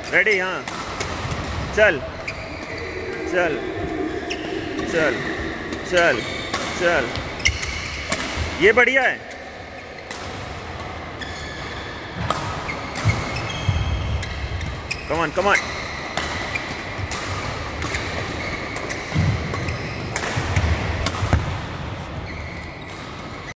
Ready? हाँ, चल चल चल चल चल, ये बढ़िया है। Come on come on.